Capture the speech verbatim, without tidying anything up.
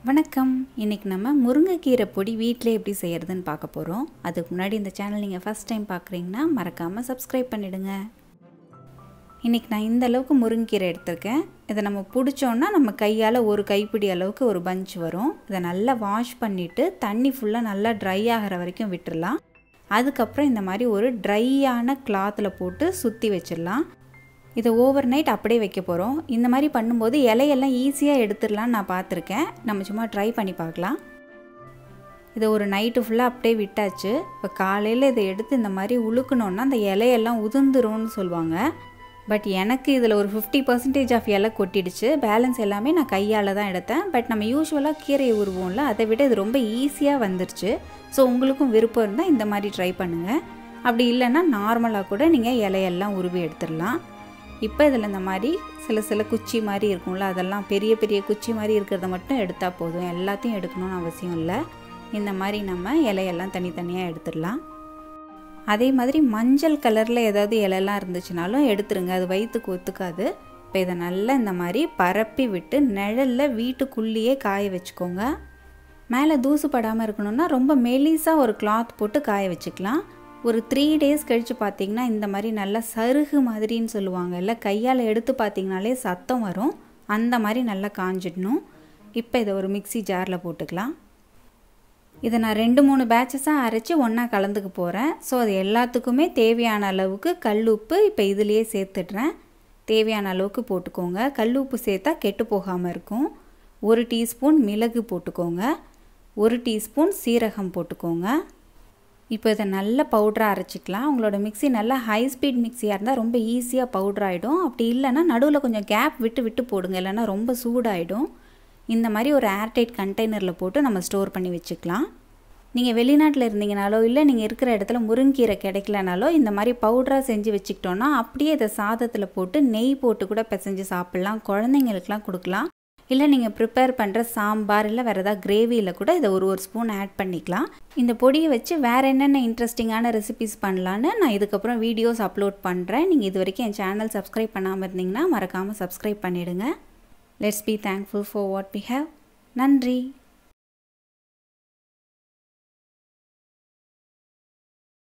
வணக்கம். இன்னைக்கு நம்ம முருங்கைக்கீரை பொடி வீட்டிலே எப்படி செய்யறதுன்னு பார்க்க போறோம். அதுக்கு முன்னாடி இந்த சேனல் நீங்க ஃபர்ஸ்ட் டைம் பார்க்குறீங்கன்னா மறக்காம சப்ஸ்கிரைப் பண்ணிடுங்க. இன்னைக்கு நான் இந்த அளவுக்கு முருங்கைக்கீரை எடுத்துர்க்கேன். இதை நம்ம புடிச்சோம்னா நம்ம கையால ஒரு கைப்பிடி அளவுக்கு ஒரு பஞ்ச் வரும். இதை நல்லா வாஷ் பண்ணிட்டு தண்ணி ஃபுல்லா நல்லா ட்ரை ஆகிற வரைக்கும் விட்டுறலாம். அதுக்கப்புறம் இந்த மாதிரி ஒரு ட்ரையான கிளாத்ல போட்டு சுத்தி வச்சிடலாம். இதை ஓவர் நைட் அப்படியே வைக்க போகிறோம். இந்த மாதிரி பண்ணும்போது இலையெல்லாம் ஈஸியாக எடுத்துடலான்னு நான் பார்த்துருக்கேன். நம்ம சும்மா ட்ரை பண்ணி பார்க்கலாம். இதை ஒரு நைட்டு ஃபுல்லாக அப்படியே விட்டாச்சு. இப்போ காலையில் இதை எடுத்து இந்த மாதிரி உழுக்கணுன்னா அந்த இலையெல்லாம் உதிர்ந்துரும்னு சொல்லுவாங்க. பட் எனக்கு இதில் ஒரு ஃபிஃப்டி பர்சன்டேஜ் ஆஃப் இலை கொட்டிடுச்சு. பேலன்ஸ் எல்லாமே நான் கையால் தான் எடுத்தேன். பட் நம்ம யூஸ்வலாக கீரையை உருவோம்ல, அதை விட இது ரொம்ப ஈஸியாக வந்துருச்சு. ஸோ உங்களுக்கும் விருப்பம் இருந்தால் இந்த மாதிரி ட்ரை பண்ணுங்கள். அப்படி இல்லைன்னா நார்மலாக கூட நீங்கள் இலையெல்லாம் உருவி எடுத்துடலாம். இப்போ இதில் இந்த மாதிரி சில சில குச்சி மாதிரி இருக்கும்ல, அதெல்லாம் பெரிய பெரிய குச்சி மாதிரி இருக்கிறத மட்டும் எடுத்தால் போதும். எல்லாத்தையும் எடுக்கணும்னு அவசியம் இல்லை. இந்த மாதிரி நம்ம இலையெல்லாம் தனித்தனியாக எடுத்துடலாம். அதே மாதிரி மஞ்சள் கலரில் ஏதாவது இலையெல்லாம் இருந்துச்சுனாலும் எடுத்துருங்க, அது வயிற்றுக்கு ஒத்துக்காது. இப்போ இதை நல்லா இந்த மாதிரி பரப்பி விட்டு நிழலில் வீட்டுக்குள்ளேயே காய வச்சுக்கோங்க. மேலே தூசு படாமல் இருக்கணும்னா ரொம்ப மெலிசாக ஒரு கிளாத் போட்டு காய வச்சுக்கலாம். ஒரு த்ரீ டேஸ் கழித்து பார்த்திங்கன்னா இந்த மாதிரி நல்லா சருகு மாதிரின்னு சொல்லுவாங்க இல்லை, கையால் எடுத்து பார்த்திங்கனாலே சத்தம் வரும். அந்த மாதிரி நல்லா காஞ்சிடணும். இப்போ இதை ஒரு மிக்சி ஜாரில் போட்டுக்கலாம். இதை நான் ரெண்டு மூணு பேட்சஸாக அரைச்சி ஒன்றா கலந்துக்க போகிறேன். ஸோ அது எல்லாத்துக்குமே தேவையான அளவுக்கு கல் உப்பு இப்போ இதுலேயே சேர்த்துடுறேன். தேவையான அளவுக்கு போட்டுக்கோங்க. கல் உப்பு சேர்த்தா கெட்டு போகாமல் இருக்கும். ஒரு டீஸ்பூன் மிளகு போட்டுக்கோங்க. ஒரு டீஸ்பூன் சீரகம் போட்டுக்கோங்க. இப்போ இதை நல்ல பவுடராக அரைச்சிக்கலாம். உங்களோட மிக்சி நல்லா ஹை ஸ்பீட் மிக்சியாக இருந்தால் ரொம்ப ஈஸியாக பவுடர் ஆகிடும். அப்படி இல்லைன்னா நடுவில் கொஞ்சம் கேப் விட்டு விட்டு போடுங்க, இல்லைன்னா ரொம்ப சூடாகிடும். இந்த மாதிரி ஒரு ஏர்டைட் கண்டெய்னரில் போட்டு நம்ம ஸ்டோர் பண்ணி வச்சுக்கலாம். நீங்கள் வெளிநாட்டில் இருந்தீங்கனாலோ இல்லை நீங்கள் இருக்கிற இடத்துல முருங்கீரை கிடைக்கலனாலோ இந்த மாதிரி பவுடராக செஞ்சு வச்சுக்கிட்டோன்னா அப்படியே இதை சாதத்தில் போட்டு நெய் போட்டு கூட பிசைஞ்சு சாப்பிட்லாம். குழந்தைங்களுக்கெலாம் கொடுக்கலாம். இல்லை நீங்கள் ப்ரிப்பேர் பண்ணுற சாம்பார் இல்லை வேறு ஏதாவது கிரேவியில் கூட இதை ஒரு ஒரு ஸ்பூன் ஆட் பண்ணிக்கலாம். இந்த பொடியை வச்சு வேறு என்னென்ன இன்ட்ரெஸ்டிங்கான ரெசிபிஸ் பண்ணலான்னு நான் இதுக்கப்புறம் வீடியோஸ் அப்லோட் பண்ணுறேன். நீங்கள் இது வரைக்கும் என் சேனல் சப்ஸ்கிரைப் பண்ணாமல் இருந்தீங்கன்னா மறக்காமல் சப்ஸ்கிரைப் பண்ணிவிடுங்க. Let's be thankful for what we have. நன்றி.